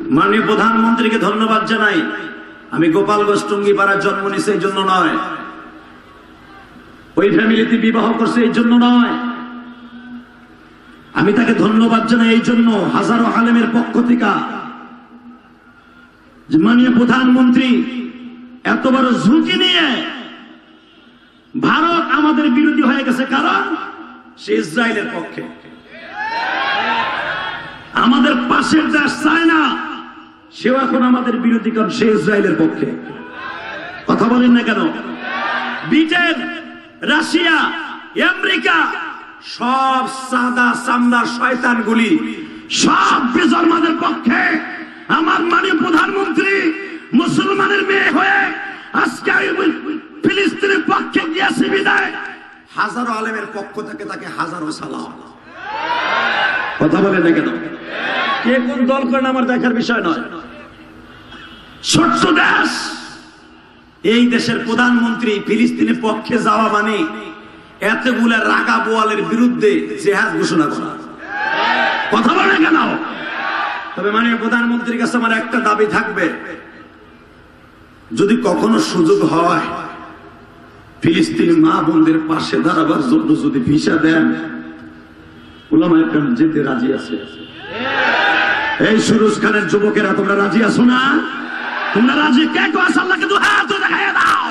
মাননীয় প্রধানমন্ত্রীকে ধন্যবাদ জানাই। আমি গোপালগঞ্জ টুঙ্গিপাড়ায় জন্ম নিয়েছি এই জন্য নয়, ওই ফ্যামিলিতে বিবাহ করছে এই জন্য নয়, আমি তাকে ধন্যবাদ জানাই এই জন্য হাজারো আলেমের পক্ষ থেকে যে মাননীয় প্রধানমন্ত্রী এত বড় ঝুঁকি নিয়ে ভারত আমাদের বিরোধী হয়ে গেছে, কারণ সে ইসরায়েলের পক্ষে। আমাদের পাশের দেশ চায়না, সেও এখন আমাদের বিরোধী, কারণ সে ইসরায়েলের পক্ষে। কথা বলেন না কেন? ব্রিটেন, রাশিয়া, আমেরিকা সব সাদা চামড়া শয়তানগুলি সব বেজন্মাদের পক্ষে। আমার মাননীয় প্রধানমন্ত্রী মুসলমানের মেয়ে হয়ে আজকে ফিলিস্তিনের পক্ষে গিয়েছে বিদায়, হাজারো আলেমের পক্ষ থেকে তাকে হাজারো সালাম। কথা বলেন না কেন? কে কোন দল করেন আমার দেখার বিষয় নয়। ছোট্ট দেশ, এই দেশের প্রধানমন্ত্রী ফিলিস্তিনের পক্ষে যাওয়া মানে এতগুলা রাগা বোয়ালের বিরুদ্ধে জেহাদ ঘোষণা করা। কথা বলেন কেন? তবে মাননীয় প্রধানমন্ত্রীর কাছে আমার একটা দাবি থাকবে, যদি কখনো সুযোগ হয় ফিলিস্তিনি মা বোনদের পাশে দাঁড়াবার জন্য যদি ভিসা দেন, উলামায়ে কেরাম যেতে রাজি আছে। এই সুরুজ খানের যুবকেরা তোমরা রাজি আছো না? তোমরা রাজি? কে কে আছো? আল্লাহকে দুই হাত দেখাইয়া দাও।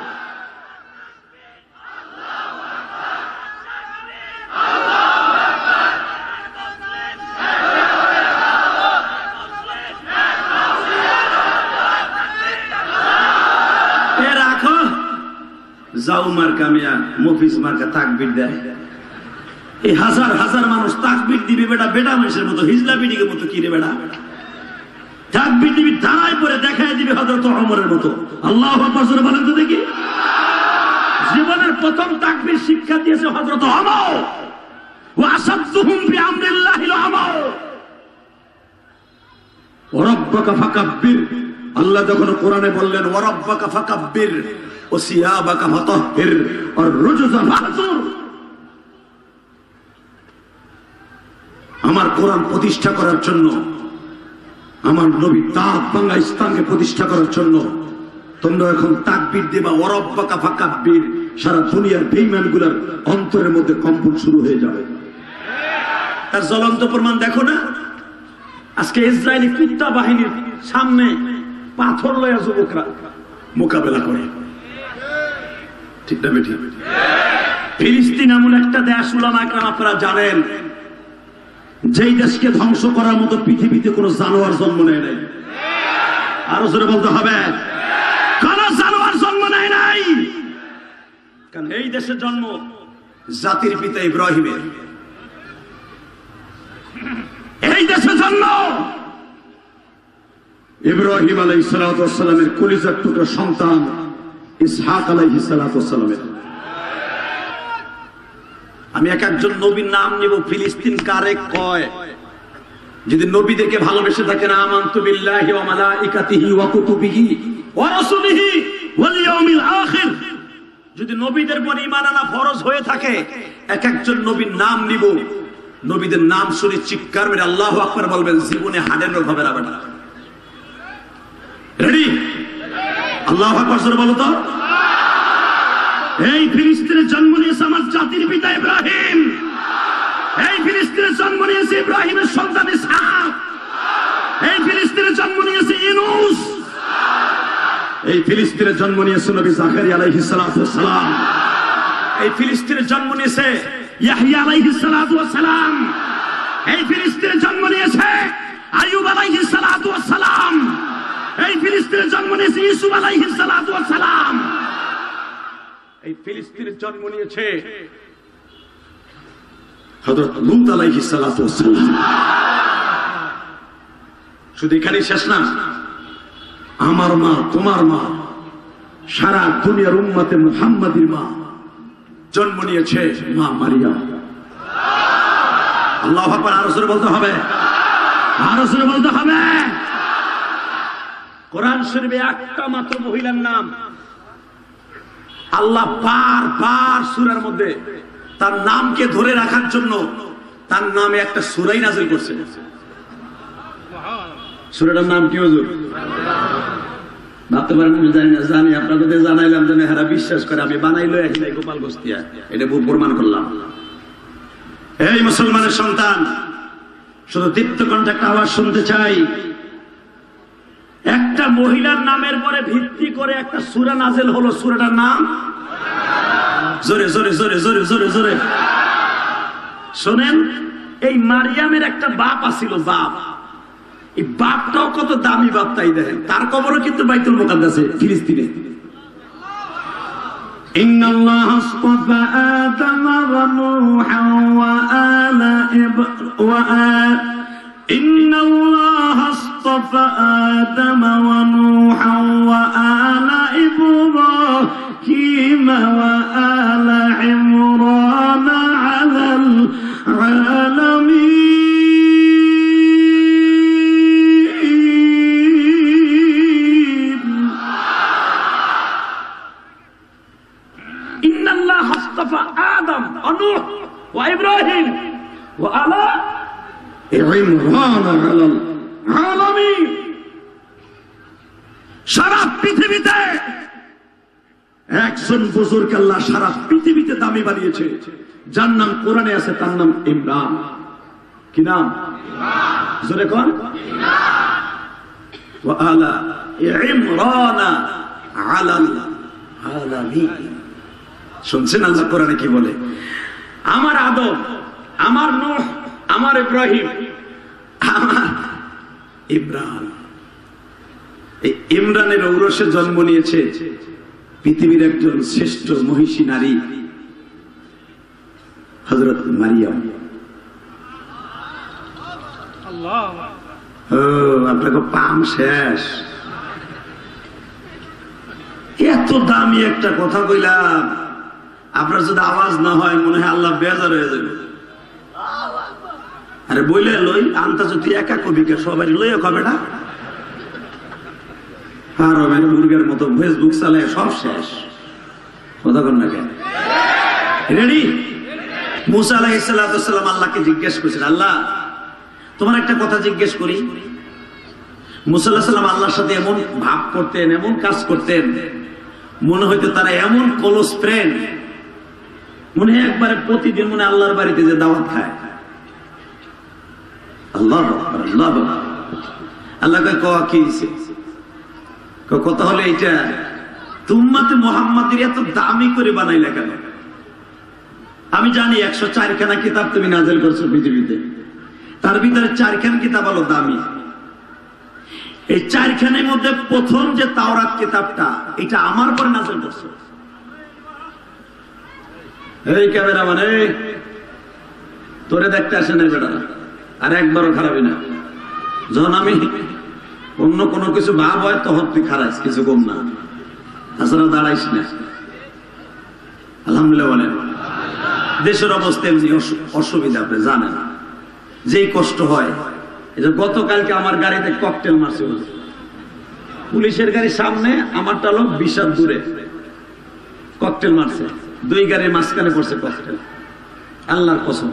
রাখো যাও মার্কা মিয়া, মফিজ মার্কা তাকবীর দেয়। এই হাজার হাজার মানুষ তাকবীর দিবে বেটা, বেটা মানুষের মতো, হিজলা বিডিকের মতো। কি রে বেটা? তাকবীর দিবি, দাঁড়ায় পরে দেখায় দিবে হযরত ওমরের মতো। আল্লাহু আকবার জোরে বলেন তো দেখি। জীবনের প্রথম তাকবীর শিক্ষা দিয়েছে হযরত ওমর। ওয়া আসাদতুহুম বিআমরিল্লাহিল আমর। ওয়া রাব্বাকা ফাকাব্বির, আল্লাহ যখন কোরআনে বললেন ওয়া রাব্বাকা ফাকাব্বির ওয়া সিয়াবাকা ফাতাহহির ওয়া রুজুজা ফাহজুর, আমার কোরআন প্রতিষ্ঠা করার জন্য, আমার নবী দাওয়াত বাংলা ইসলামকে প্রতিষ্ঠা করার জন্য তোমরা এখন তাকবীর দেবা ওয়া রাব্বাকা ফাকাব্বির, সারা দুনিয়ার বেঈমানগুলোর অন্তরের মধ্যে কম্পন শুরু হয়ে যাবে। তার জ্বলন্ত প্রমাণ দেখো না, আজকে ইসরায়েলি কুত্তা বাহিনীর সামনে পাথর লয়া যুবকরা মোকাবেলা করে। ঠিক না বেঠিক? ফিলিস্তিন এমন একটা দেশ, উলামায়ে কেরাম আপনারা জানেন, যেই দেশকে ধ্বংস করার মতো পৃথিবীতে কোন জানোয়ার জন্ম নেয় নাই। আরো জোরে বলতে হবে, কোন জানোয়ার জন্ম নেয় নাই। কারণ এই দেশের জন্ম জাতির পিতা ইব্রাহিমের, এই দেশের জন্ম ইব্রাহিম আলাইহিস সালাতু ওয়াস সালামের কলিজার টুকরা সন্তান ইসহাক আলাইহিস সালাতু ওয়াস সালামের। আমি এক একজন নবীর নাম নিব, ফিলিস্তিন কারে কয়। যদি নবীদেরকে ভালোবেসে থাকেন, আমানতু বিল্লাহি ওয়া মালাইকাতিহি ওয়া কুতুবিহি ওয়া রাসূলিহি ওয়াল ইয়াউমিল আখির, যদি নবীদের পর ঈমান আনা ফরজ হয়ে থাকে, এক একজন নবীর নাম নিব, নবীদের নাম শুনে চিৎকার মেরে আল্লাহু আকবার বলবেন, জীবনে হাড়ের রোগ হবে না। বেটা রেডি? আল্লাহু আকবার জোরে বলো তো। এই ফিলিস্তিনের জন্ম নিয়েছে আমার জাতির পিতা ইব্রাহিম। এই ফিলিস্তিনের জন্ম নিয়েছে ইব্রাহিমের সন্তান ইসহাক। এই ফিলিস্তিনের জন্ম নিয়েছে ইউনূস। এই ফিলিস্তিনের জন্ম নিয়েছে নবী জাকারিয়া আলাইহিস সালাতু ওয়াস সালাম। এই ফিলিস্তিনের জন্ম নিয়েছে ইয়াহইয়া আলাইহিস সালাতু ওয়াস সালাম। এই ফিলিস্তিনের জন্ম নিয়েছে আইয়ুব আলাইহিস সালাতু ওয়াস সালাম। এই ফিলিস্তিনের জন্ম নিয়েছে ইউসুফ আলাইহিস সালাতু ওয়াস সালাম। এই ফিলিস্তিনের জন্ম নিয়েছে হযরত লূত আলাইহিস সালাতু ওয়াস সালাম। শুধু এখানেই শেষ না, আমার মা, তোমার মা, সারা দুনিয়ার উম্মতে মুহাম্মাদির মা জন্ম নিয়েছে মা মারিয়াম। আল্লাহু আকবার। আরো জোরে বলতে হবে, আরো জোরে বলতে হবে। কোরআন শরীফে একটা মাত্র মহিলার নাম আল্লাহ বারবার সূরার মধ্যে তার নামকে ধরে রাখার জন্য তার নামে একটা সূরাই নাযিল করছে। সূরাটার নাম কি হুজুর? ভাবতে পারেন আমি জানি না, জানি আপনাদের জানাইলাম যেন এরা বিশ্বাস করে আমি বানাইলো এখানে গোপাল গোস্তিয়া, এটা প্রমাণ করলাম। এই মুসলমানের সন্তান, শুধু দীপ্ত কণ্ঠে একটা আওয়াজ শুনতে চাই। একটা মহিলার নামের পরে ভিত্তি করে একটা সূরা নাযিল হলো, সূরাটার নাম জোরে জোরে জোরে জোরে জোরে জোরে শোনেন। এই মারিয়ামের একটা বাপ আছিল, বাপ। এই বাপটাও কত দামি বাপ, তাই দেখেন। তার কবরও কিন্তু বাইতুল মুকাদ্দাসে, ফিলিস্তিনে। ইন্নাল্লাহ আসতাফা আদম ওয়া নূহা ওয়া আলা ইন্নাল্লাহ আসতাফা আদম ওয়া নূহা ওয়া আলা ইব্রাহিম ওয়া আলা ইমরান আলাল আলামিন। আদম নূহ ওয়া ইব্রাহিম ওয়া আলা ইমরান আলাল আলামিন। সারা পৃথিবীতে একজন বুজুর্গ আল্লাহ সারা পৃথিবীতে দামি বানিয়েছে, যার নাম কোরআনে আছে, তার নাম ইমরান। কি নাম? জোরে কোন? ওয়া আলা ইমরান আলাল আলামিন। শুনছেন আল্লাহ কোরআনে কি বলে? আমার আদম, আমার নূহ, আমার ইব্রাহিম, আমার ইমরান। এই ইমরানের ঔরসে জন্ম নিয়েছে পৃথিবীর একজন শ্রেষ্ঠ মহিষী নারী, হযরত মারিয়াম। আপনাকে পাম শেষ। এত দামি একটা কথা কইলাম, আপনার যদি আওয়াজ না হয় মনে হয় আল্লাহ বেজার হয়ে যাবে। আরে বইলে লই আনতা যদি একা কবিকে সবাই লইয়া কবে না, আর মুরগের মতো ফেসবুক চালায় সব শেষ। কথা কর না কেন? রেডি? মুসা আলাইহিস সালাম আল্লাহকে জিজ্ঞেস করেছেন, আল্লাহ তোমার একটা কথা জিজ্ঞেস করি। মুসা আলাইহিস সালাম আল্লাহর সাথে এমন ভাব করতেন, এমন কাজ করতেন, মনে হইতো তারা এমন ক্লোজ ফ্রেন্ড, মনে হয় একবারে প্রতিদিন মনে আল্লাহর বাড়িতে যে দাওয়াত খায়। আল্লাহ আল্লাহ আল্লাহকে কওয়া কি কথা হলো এইটা, তুম্মাতে মুহাম্মাদের এত দামি করে বানাইলা কেন? আমি জানি 104 খানা কিতাব তুমি নাযিল করছো পৃথিবীতে, তার ভিতরে 4 খানা কিতাব হলো দামি। এই 4 খানের মধ্যে প্রথম যে তাওরাত কিতাবটা, এটা আমার পরে নাযিল করছো। এই ক্যামেরা মানে তোরে দেখতে আসে না বেটা, আর একবারও খারাপই না। যখন আমি অন্য কোনো কিছু ভাব হয় তখন তুই খারাইস, কিছু কম না, তাছাড়া দাঁড়াইস না। আলহামদুলিল্লাহ বলেন। দেশের অবস্থা এমনি অসুবিধা, আপনি জানেন যেই কষ্ট হয়। গতকালকে আমার গাড়িতে ককটেল মারছে, পুলিশের গাড়ির সামনে, আমারটা লোক 20 হাত দূরে ককটেল মারছে, 2 গাড়ির মাঝখানে পড়ছে ককটেল। আল্লাহর কসম,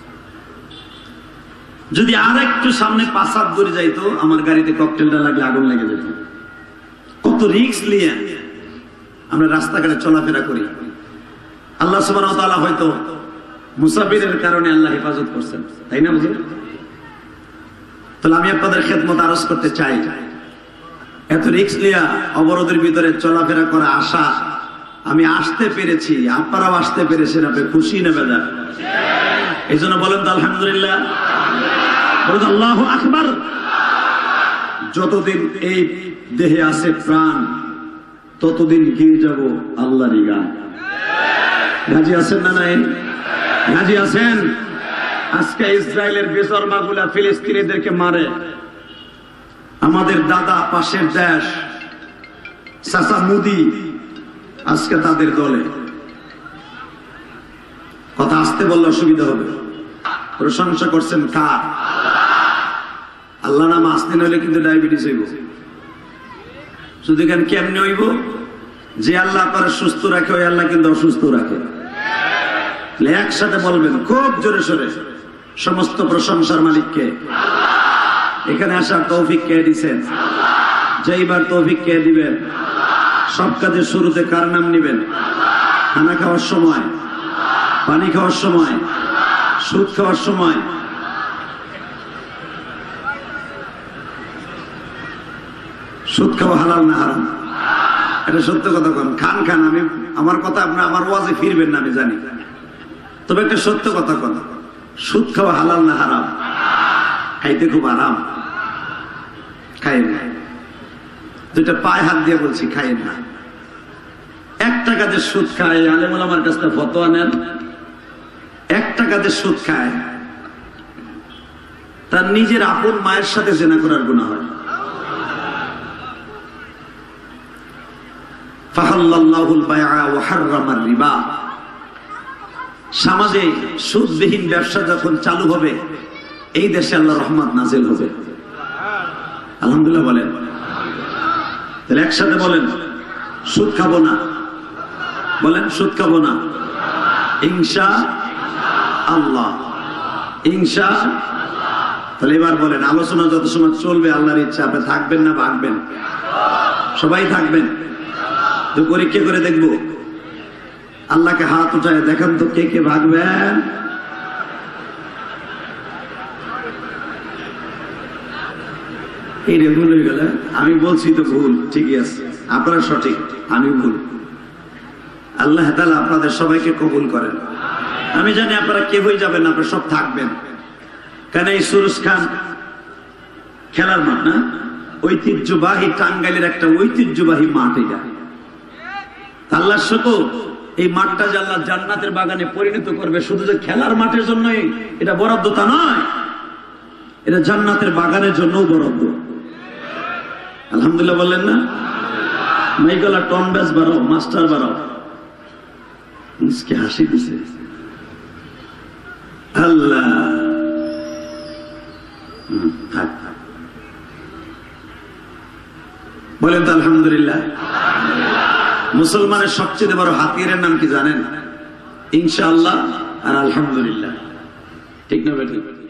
যদি আর একটু সামনে 5 হাত দূরে যাইতো আমার গাড়িতে ককটেলটা লাগলে আগুন লেগে যেত। কত রিস্ক নিয়ে আমরা রাস্তাঘাটে চলাফেরা করি। আল্লাহ সুবহানাহু ওয়া তাআলা হয়তো মুসাফিরের কারণে আল্লাহ হেফাজত করছেন, তাই না? বুঝলেন? তাহলে আমি আপনাদের খেদমত আরজ করতে চাই, এত রিস্ক নিয়ে অবরোধের ভিতরে চলাফেরা করা, আসা, আমি আসতে পেরেছি, আপনারাও আসতে পেরেছেন, আপনি খুশি না বেজার? এই জন্য বলেন তো আলহামদুলিল্লাহ, বলেন আল্লাহু আকবার। যতদিন এই দেহে আছে প্রাণ, ততদিন গিয়ে যাব আল্লাহরই গান। রাজি আছেন না? নাই? রাজি আছেন? আজকে ইসরায়েলের বেজরমাগুলা ফিলিস্তিনিদেরকে মারে, আমাদের দাদা পাশের দেশ চাচা মুদি আজকে তাদের দলে। কথা আসতে বললে অসুবিধা হবে। প্রশংসা করছেন কার? আল্লাহ নাম আসতে নইলে কিন্তু ডায়াবেটিস হইব। শুধু এখানে কেমনে হইব? যে আল্লাহ আপনারা সুস্থ রাখে, ওই আল্লাহ কিন্তু অসুস্থ রাখে। একসাথে বলবেন খুব জোরে সোরে, সমস্ত প্রশংসার মালিককে। এখানে আসার তৌফিক কে দিবেন? যেইবার তৌফিক কে দিবেন? সব কাজের শুরুতে কার নাম নিবেন? খানা খাওয়ার সময়, পানি খাওয়ার সময়, সুদ খাওয়ার সময়। সুদ খাওয়া হালাল না হারাম? এটা সত্য কথা কোন? খান খান, আমি আমার কথা আপনার আমার ওয়াজে ফিরবেন না আমি জানি, তবে একটা সত্য কথা কোন, সুদ খাওয়া হালাল না হারাম? খাইতে খুব আরাম, খাইেন না। দুইটা পায়ে হাত দিয়ে বলছি খাইেন না। 1 টাকাতে সুদ খায়, আলেম ওলামার কাছে ফতোয়া নেন, 1 টাকাতে সুদ খায়, তার নিজের আপন মায়ের সাথে জিনা করার গুনাহ হয়। ফাহাল্লাল্লাহুল বাইআ ওয়া হাররামার রিবা। সমাজে সুদবিহীন ব্যবসা যখন চালু হবে, এই দেশে আল্লাহর রহমত নাযিল হবে। আলহামদুলিল্লাহ বলেন। তাহলে একসাথে বলেন, সুদ খাবো না। বলেন, সুদ খাবো না ইনশাআল্লাহ। ইনশাআল্লাহ। তাহলে এবার বলেন, আলোচনা যত সময় চলবে আল্লাহর ইচ্ছা, আপনি থাকবেন না ভাগবেন? সবাই থাকবেন তো? পরীক্ষা করে দেখবো। আল্লাহকে হাত উঠায় দেখান তো কে কে ভাগবেন। এই রে ভুল হয়ে গেল। আমি বলছি তো ভুল, ঠিকই আছে, আপনারা সঠিক, আমি ভুল। আল্লাহ তাআলা আপনাদের সবাইকে কবুল করেন। আমি জানি আপনারা কে হয়ে যাবেন, আপনারা সব থাকবেন। কেন এই সুরুজ খান খেলার মাঠ না, ঐতিহ্যবাহী টাঙ্গাইলের একটা ঐতিহ্যবাহী মাঠ। এটা আল্লাহর শুকর, এই মাঠটা যে আল্লাহ জান্নাতের বাগানে পরিণত করবে, শুধু যে খেলার মাঠের জন্যই এটা বরাদ্দ তা নয়, এটা জান্নাতের বাগানের জন্যও বরাদ্দ। আলহামদুলিল্লাহ বললেন না? মাইগলা টন ব্যাস বাড়াও, মাস্টার বাড়াও। হাসি দিছে আল্লাহ। বলেন তো আলহামদুলিল্লাহ। মুসলমানের সবচেয়ে বড় হাতিয়ারের নাম কি জানেন? ইনশাআল্লাহ আর আলহামদুলিল্লাহ। ঠিক না বেঠিক?